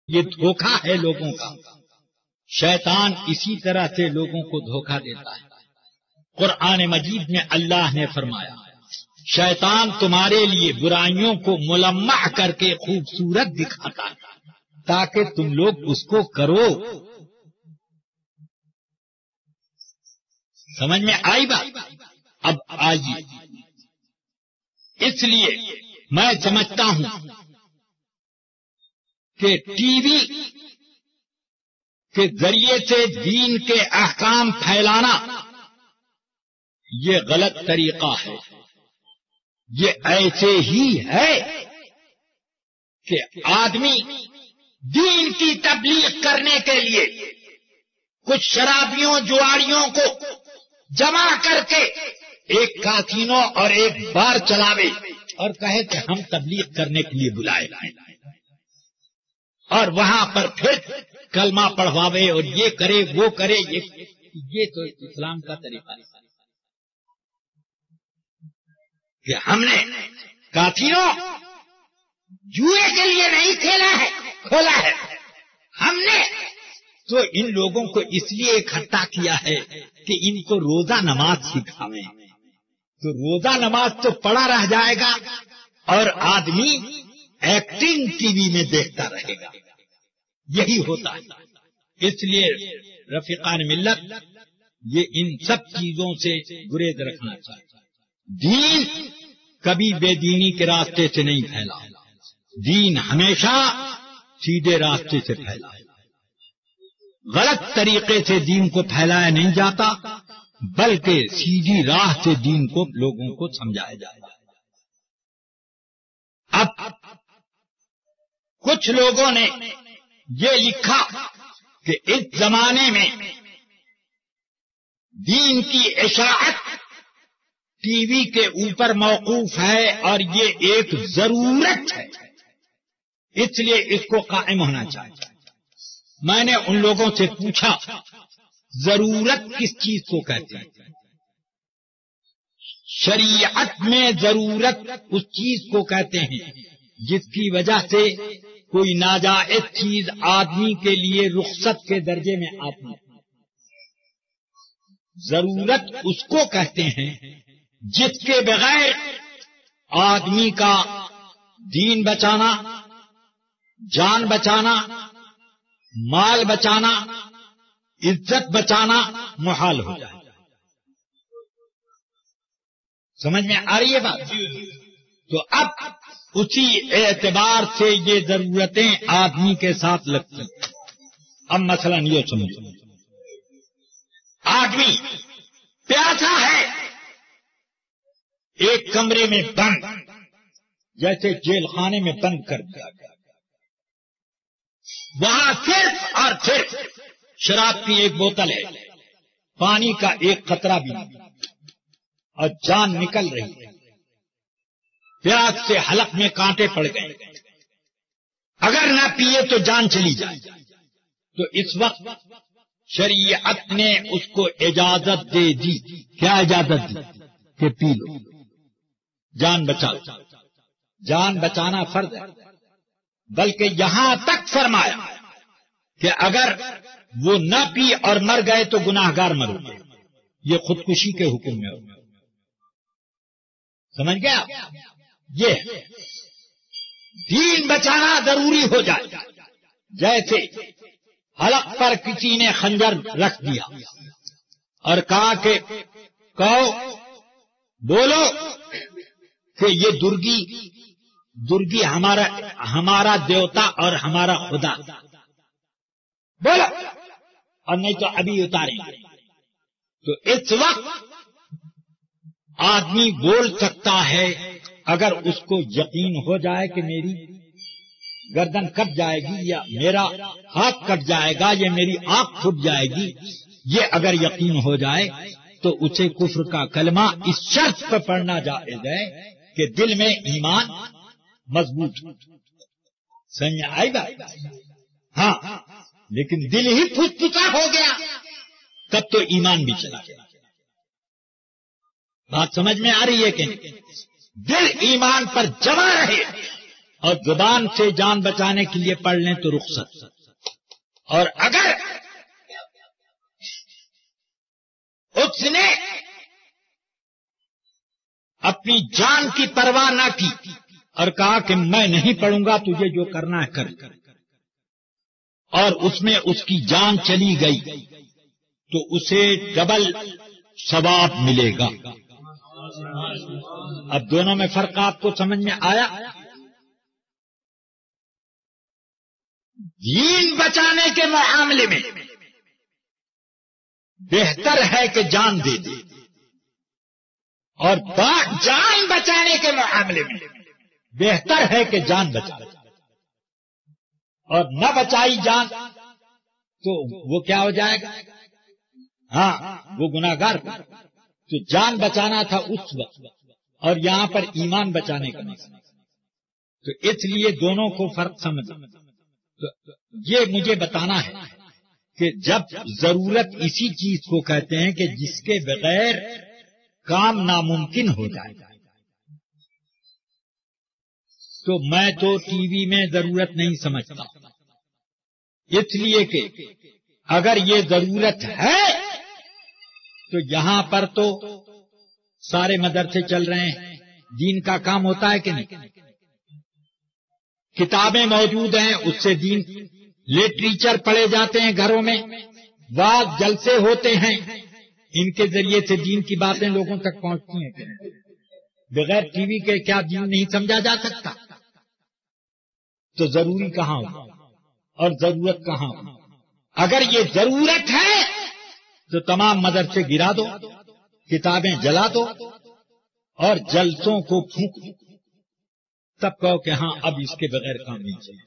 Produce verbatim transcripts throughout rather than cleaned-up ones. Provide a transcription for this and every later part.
یہ دھوکہ ہے لوگوں کا. شیطان اسی طرح سے لوگوں کو دھوکہ دیتا ہے. قرآن مجید میں اللہ نے فرمایا شیطان تمہارے لیے برائیوں کو ملمح کر کے خوبصورت دکھاتا ہے تاکہ تم لوگ اس کو کرو. سمجھ میں آئی بات؟ اب آئیے. اس لیے میں سمجھتا ہوں کہ ٹی وی کے ذریعے سے دین کے احکام پھیلانا یہ غلط طریقہ ہے. یہ ایسے ہی ہے کہ آدمی دین کی تبلیغ کرنے کے لیے کچھ شرابیوں جواڑیوں کو جمع کر کے ایک کاسینو اور ایک بار چلاوے اور کہے کہ ہم تبلیغ کرنے کے لیے بلائے گئے اور وہاں پر پھر کلمہ پڑھواوے اور یہ کرے وہ کرے. یہ یہ تو اسلام کا طریقہ ہے کہ ہم نے کاسینو جوئے کے لیے نہیں کھیلا ہے کھولا ہے. ہم نے تو ان لوگوں کو اس لیے اکٹھا کیا ہے کہ ان کو روزہ نماز سکھاویں. تو روزہ نماز تو پڑا رہ جائے گا اور آدمی ایکٹنگ ٹی وی میں دیکھتا رہے گا. یہی ہوتا ہے. اس لیے رفیقان ملت یہ ان سب چیزوں سے گریز رکھنا چاہیے. دین کبھی بے دینی کے راستے سے نہیں پھیلا. دین ہمیشہ سیدھے راستے سے پھیلا. غلط طریقے سے دین کو پھیلایا نہیں جاتا بلکہ سیدھی راہ سے دین کو لوگوں کو سمجھایا جائے. اب کچھ لوگوں نے یہ لکھا کہ اس زمانے میں دین کی اشاعت ٹی وی کے اوپر موقوف ہے اور یہ ایک ضرورت ہے اس لیے اس کو قائم ہونا چاہیے. میں نے ان لوگوں سے پوچھا ضرورت کس چیز کو کہتے ہیں؟ شریعت میں ضرورت اس چیز کو کہتے ہیں جس کی وجہ سے کوئی ناجائز چیز آدمی کے لیے رخصت کے درجے میں آتی ہے. ضرورت اس کو کہتے ہیں جس کے بغیر آدمی کا دین بچانا، جان بچانا، مال بچانا، عزت بچانا محال ہو جائے. سمجھ میں آ رہی ہے بات؟ تو اب اسی اعتبار سے یہ ضرورتیں آدمی کے ساتھ لگتی ہیں. اب مثلا یہ سمجھو آدمی پیاسا ہے ایک کمرے میں بند، جیسے جیل خانے میں بند کر دیا گیا، وہاں صرف اور صرف شراب کی ایک بوتل ہے، پانی کا ایک قطرہ بھی نہیں اور جان نکل رہی ہے، پیاس سے حلق میں کانٹے پڑ گئے، اگر نہ پیے تو جان چلی جائے. تو اس وقت شریعت نے اس کو اجازت دے دی. کیا اجازت دی؟ کہ پی لو، جان بچا. جان بچانا فرض ہے، بلکہ یہاں تک فرمایا کہ اگر وہ نہ پی اور مر گئے تو گناہگار مرو گے. یہ خودکشی کے حکم میں ہوگا. سمجھ گیا؟ یہ دین بچانا ضروری ہو جائے. جیسے حلق پر کسی نے خنجر رکھ دیا اور کہا کہ کہو بولو کہ یہ درگی درگی ہمارا ہمارا دیوتا اور ہمارا خدا، بولو اور نہیں تو ابھی اتاریں. تو اس وقت آدمی بول سکتا ہے اگر اس کو یقین ہو جائے کہ میری گردن کٹ جائے گی یا میرا ہاتھ کٹ جائے گا یا میری آنکھ پھٹ جائے گی، یہ اگر یقین ہو جائے تو اسے کفر کا کلمہ اس شرط پر پڑھنا جائز ہے کہ دل میں ایمان مضبوط ہو. سمجھ آئی بات؟ ہاں، لیکن دل ہی پھٹ پھٹا ہو گیا تب تو ایمان بھی چلا گیا. بات سمجھ میں آ رہی ہے کہ دل ایمان پر جمع رہے اور زبان سے جان بچانے کے لیے پڑھ لیں تو رخصت. اور اگر اس نے اپنی جان کی پرواہ نہ کی اور کہا کہ میں نہیں پڑھوں گا، تجھے جو کرنا ہے کر، اور اس میں اس کی جان چلی گئی تو اسے ڈبل ثواب ملے گا. اب دونوں میں فرق آپ کو سمجھ میں آیا؟ دین بچانے کے معاملے میں بہتر ہے کہ جان دے دے، اور جان بچانے کے معاملے میں بہتر ہے کہ جان بچا، اور نہ بچائی جان تو وہ کیا ہو جائے گا؟ ہاں وہ گناہگار. تو جان بچانا تھا اس وقت، اور یہاں پر ایمان بچانے کا مسئلہ. تو اس لیے دونوں کو فرق سمجھ. تو یہ مجھے بتانا ہے کہ جب ضرورت اسی چیز کو کہتے ہیں کہ جس کے بغیر کام ناممکن ہو جائے، تو میں تو ٹی وی میں ضرورت نہیں سمجھتا، اس لیے کہ اگر یہ ضرورت ہے تو یہاں پر تو سارے مدرسے چل رہے ہیں، دین کا کام ہوتا ہے کہ نہیں؟ کتابیں موجود ہیں، اس سے دین، لٹریچر پڑھے جاتے ہیں گھروں میں، بعض جلسے ہوتے ہیں، ان کے ذریعے سے دین کی باتیں لوگوں تک پہنچتی ہیں. بغیر ٹی وی کے کیا دین نہیں سمجھا جا سکتا؟ تو ضروری کہاں ہو اور ضرورت کہاں ہو؟ اگر یہ ضرورت ہے تو تمام مدرسے گرا دو، کتابیں جلا دو اور جلسوں کو پھونک دو، تب کہو کہ ہاں اب اس کے بغیر کام نہیں چلے.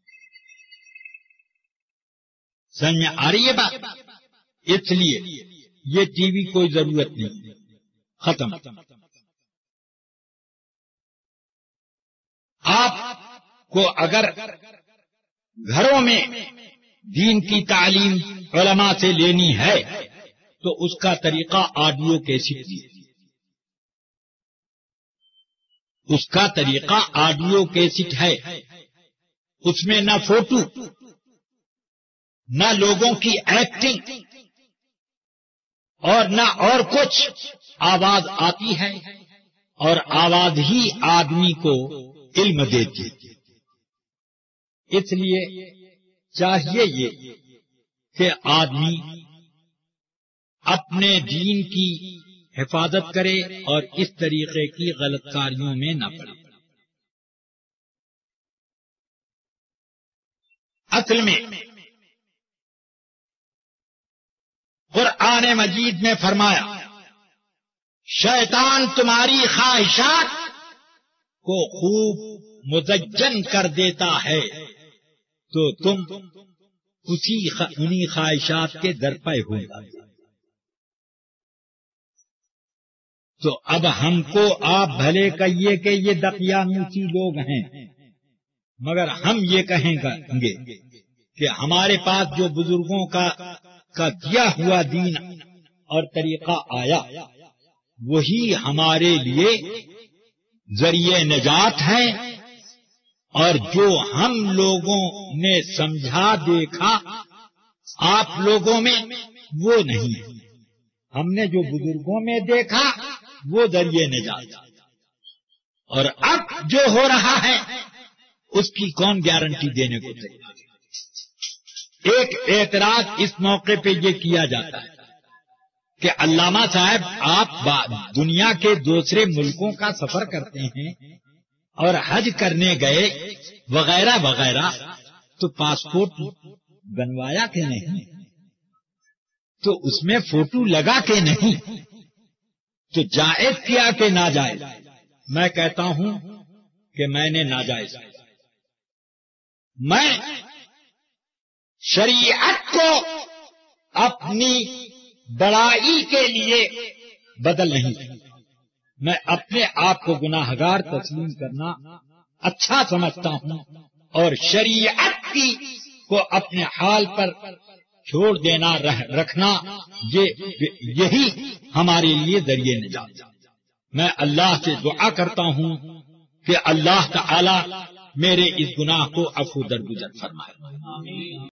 سمجھ میں آ رہی ہے بات؟ اس لیے یہ ٹی وی کوئی ضرورت نہیں، ختم. آپ کو اگر گھروں میں دین کی تعلیم علماء سے لینی ہے تو اس کا طریقہ آڈیو کیسٹ ہے. اس کا طریقہ آڈیو کیسٹ ہے. اس میں نہ فوٹو، نہ لوگوں کی ایکٹنگ، اور نہ اور کچھ. آواز آتی ہے اور آواز ہی آدمی کو علم دیتی. اس لیے چاہیے یہ کہ آدمی اپنے دین کی حفاظت کرے اور اس طریقے کی غلط کاریوں میں نہ پڑے. اصل میں قرآن مجید میں فرمایا شیطان تمہاری خواہشات کو خوب مزین کر دیتا ہے تو تم اسی انہی خواہشات کے درپے ہو جاتے. تو اب ہم کو آپ بھلے کہیے کہ یہ دقیانوسی لوگ ہیں، مگر ہم یہ کہیں گے کہ ہمارے پاس جو بزرگوں کا کا دیا ہوا دین اور طریقہ آیا وہی ہمارے لیے ذریعہ نجات ہے، اور جو ہم لوگوں نے سمجھا دیکھا آپ لوگوں میں وہ نہیں ہے. ہم نے جو بزرگوں میں دیکھا وہ ذریعہ نجات، اور اب جو ہو رہا ہے اس کی کون گارنٹی دینے کو تیار؟ ایک اعتراض اس موقع پہ یہ کیا جاتا ہے کہ علامہ صاحب آپ دنیا کے دوسرے ملکوں کا سفر کرتے ہیں اور حج کرنے گئے وغیرہ وغیرہ، تو پاسپورٹ بنوایا کہ نہیں؟ تو اس میں فوٹو لگا کہ نہیں؟ تو جائز کیا کہ ناجائز؟ میں کہتا ہوں کہ میں نے ناجائز. میں شریعت کو اپنی بڑائی کے لیے بدل نہیں، میں اپنے آپ کو گناہگار تسلیم کرنا اچھا سمجھتا ہوں، اور شریعت کی کو اپنے حال پر چھوڑ دینا رکھنا یہ یہی ہمارے لیے ذریعہ نجات. میں اللہ سے دعا کرتا ہوں کہ اللہ تعالی میرے اس گناہ کو عفو درگزر فرمائے.